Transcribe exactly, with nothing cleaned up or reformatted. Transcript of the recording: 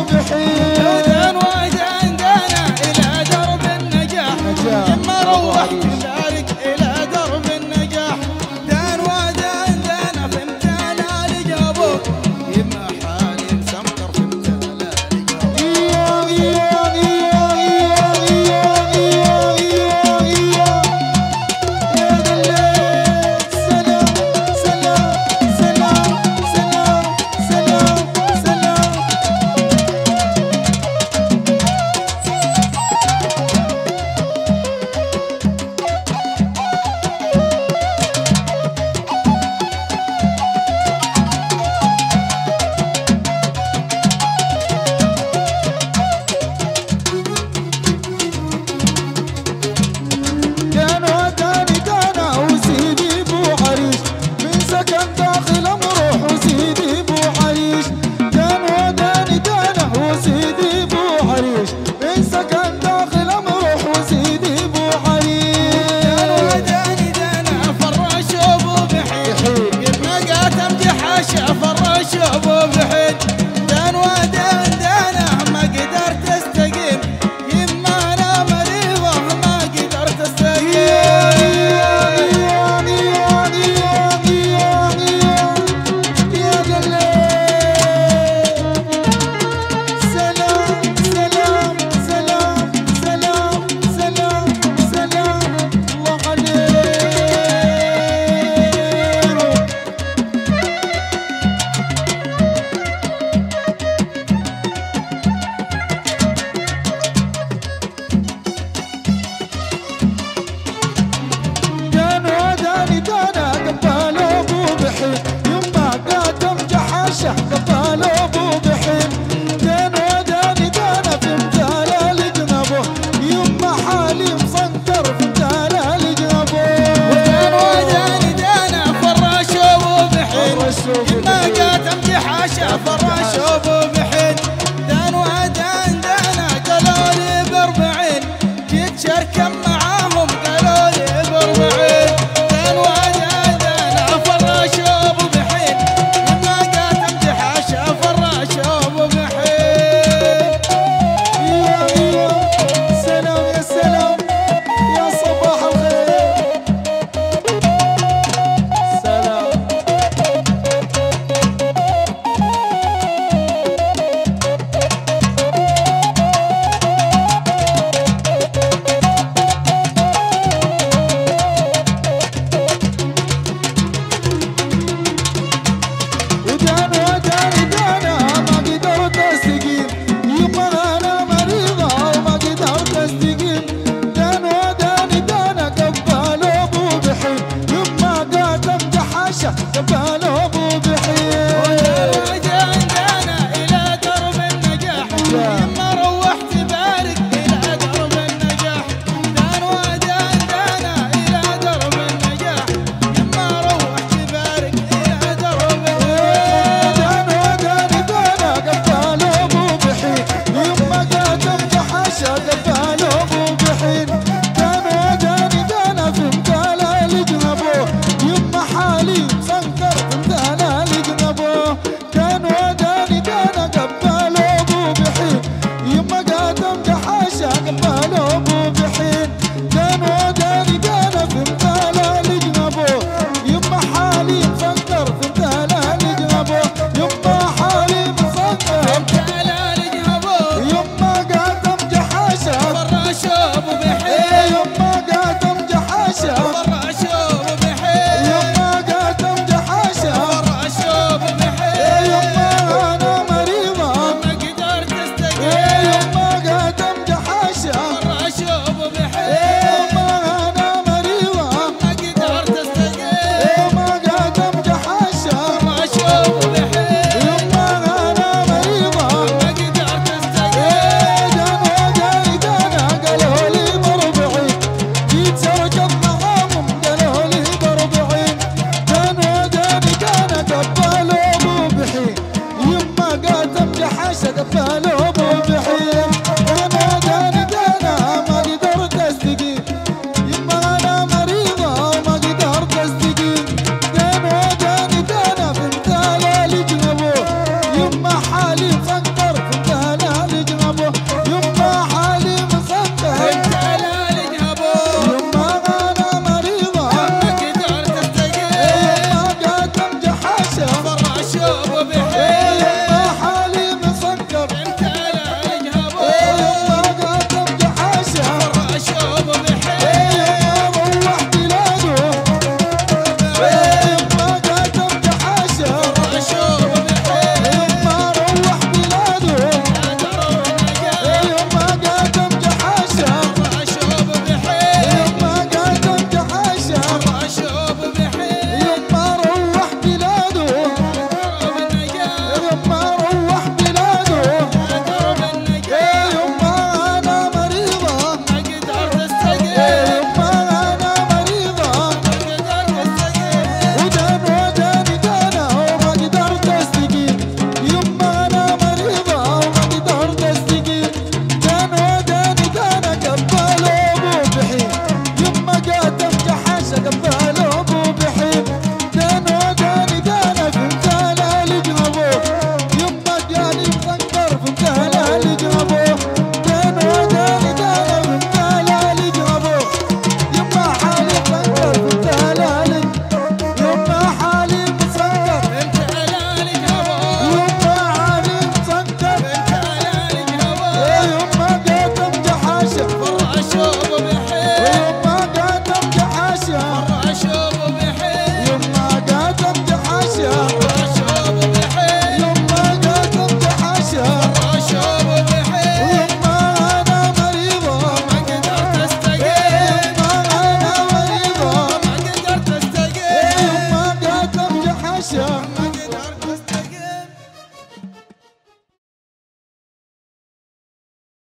بحين ودان ودان دانا إلى درب النجاح يما روحت تبارك إلى درب النجاح دان ودان دانا فهمتنا لجابوك يما حالي مسمكر فهمتنا لجابوك إياه إياه إياه إياه إياه إياه إياه يا دليل سلام سلام سلام سلام سلام سلام كان وداني دانا وسيدي بو عريش من سكن داخل مروح وسيدي بو عريش كان وداني دانا وسيدي بو عريش من سكن داخل مروح وسيدي بو عريش دان وداني دانا فراش ابو بحين يما قاتم جحاشه فراش ابو بحين دان ودان دانا ما قدرت استقيم يما انا مريضه ما قدرت استقيم قبال ابو بحين كان وداني دانا في امثال لجنبه يما حالي مسكر في امثال لجنبه دان وداني دانا فراش ابو بحين يما قاتم جحاشه فراش ابو بحين دان ودان دانا قالوا لي باربعين جيت شركه معاهم قالوا لي باربعين دان ودان دانا فراش ابو بحين يما قاتم جحاشه فراش ابو بحين يا يا سلام يا سلام يا صباح الخير سلام ودان وداني دانا ما قدرت استقيم يما انا مريضه وما قدرت استقيم دان وداني دانا قبال ابو بحين يما قاتم جحاشه قبال ابو بحين ودان دانا إلى درب النجاح يما روحت بارك إلى درب النجاح دان ودان دانا إلى درب النجاح يما روحت بارك إلى درب النجاح دان وداني دانا قبال ابو بحين يما قاتم جحاشه قبال ابو بحين دان وداني دانا في امثال لجنبه يما حالي مسكر في امثال لجنبه كان وداني دانا قبال ابو بحين يما قاتم جحاشه قبال ابو بحين كان وداني دانا في امثال لجنبه يما حالي مسكر في امثال لجنبه يما حالي مسكر تعالى لجهبوك يما قاتم جحاشه فراش ابو بحين إيه يما قاتم جحاشه فراش ابو بحين يما قاتم جحاشه فراش ابو إيه بحين يما انا مريضه ما قدرت إيه استقيم يما قاتم جحاشه فراش ابو إيه بحين يما انا مريضه ما قدرت استقيم إيه يما قاتم جحاشه فراش ابو بحين يما انا مريضه ما قدرت استقيم إيه دان وداني دانا قالوا لي بربعين جيت اركب معاهم قالوا لي بربعين دان وداني دانا قبال ابو بحين يما قاتم جحاشه قبال